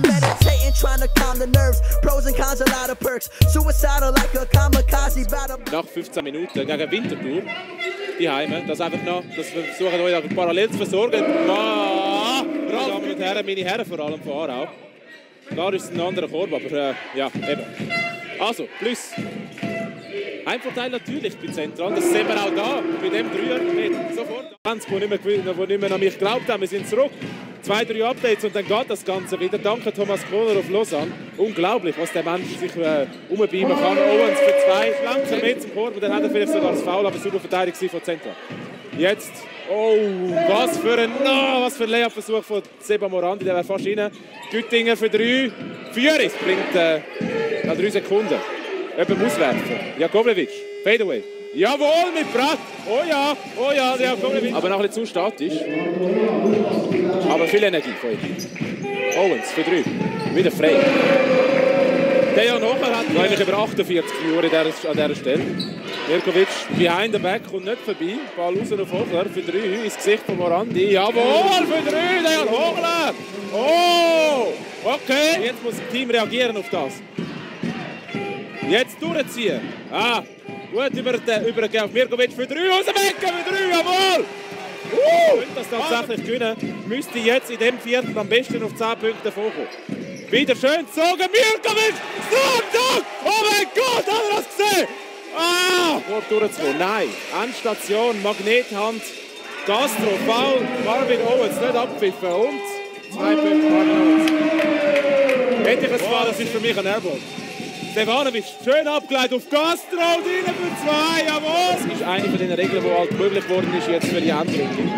Meditating, trying to calm the nerves. Pros and cons, a lot of perks. Suicidal like a kamikaze. Nach 15 Minuten gegen Winterthur, die Heime, das einfach noch, das versuchen euch parallel zu versorgen. Meine Damen und Herren, meine Herren vor allem von Aarau. Da ist es ein anderer Korb, aber ja, eben. Also, plus. Heimvorteil natürlich bei Zentral, das sehen wir auch da, bei dem Dreier mit sofort. Die nicht mehr an mich geglaubt haben, wir sind zurück. 2, 3 Updates und dann geht das Ganze wieder. Danke Thomas Kohler auf Lausanne. Unglaublich, was der Mensch sich umbeamen kann. Owens für 2, langsam mit zum Korb und dann hat er vielleicht sogar das Foul, aber super verteidigt von Zentral. Jetzt, oh, was für ein Layup-Versuch von Seba Morandi, der wäre fast rein. Güttinger für 3, Fieris bringt nach 3 Sekunden. Jemand muss werfen. Jakovlevic, Fadeaway. Jawohl, mit Pratt. Oh ja, der Jakovlevic. Aber noch ein bisschen zu statisch. Aber viel Energie von ihm. Owens für 3. Wieder frei. Der ja nachher hat eigentlich über 48 Jahre an dieser Stelle. Mirkovic behind the back kommt nicht vorbei. Ball raus auf Hochler für 3 ins Gesicht von Morandi. Jawohl, für 3, der Jan Hochler. Oh, okay. Jetzt muss das Team reagieren auf das. Jetzt durchziehen. Gut übergeben auf Mirkovic für 3 aus dem Ecken für 3, jawohl. Könnte das tatsächlich gewinnen, müsste jetzt in dem Viertel am besten auf 10 Punkte vorkommen. Wieder schön gezogen, Mirkovic! Strafdog! Oh mein Gott, hat er das gesehen? Vor durchzukommen. Nein, Endstation, Magnethand, Castro, Foul, Marvin Owens, nicht abgepfiffen und 2 Punkte Marvin Owens. Hätte ich es mal, das ist für mich ein Airball. Stevanovic, schön abgeleitet auf Castro, rein für 2, jawohl! Das ist eine von den Regeln, die halt möglich geworden ist jetzt für die Änderung.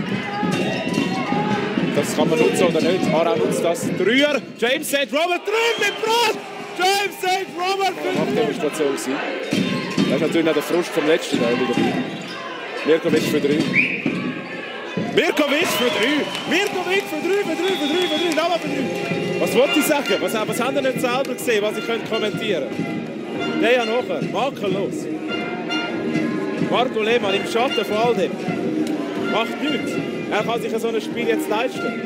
Das kann man nutzen oder nicht. Aarau nutzt das. Dreier, James St. Robert drin mit Brand! James St. Robert! Das macht Demonstration sein. Das ist natürlich noch der Frust vom letzten Teil wieder. Mirkovic für 3. Mirkovic für 3! Mirkovic für 3, nochmal für 3! Was wollte ich sagen? Was haben ihr nicht selber gesehen, was ich kommentieren könnte? Der ja nachher, makellos. Marco Lehmann im Schatten von all dem. Macht nichts. Er kann sich so ein Spiel jetzt leisten.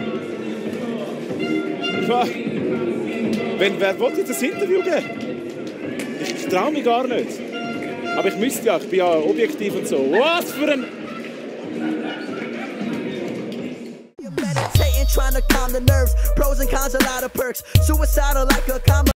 Wer wollte jetzt ein Interview geben? Ich traue mich gar nicht. Aber ich müsste ja, ich bin ja objektiv und so. Was für ein... Trying to calm the nerves. Pros and cons, a lot of perks. Suicidal like a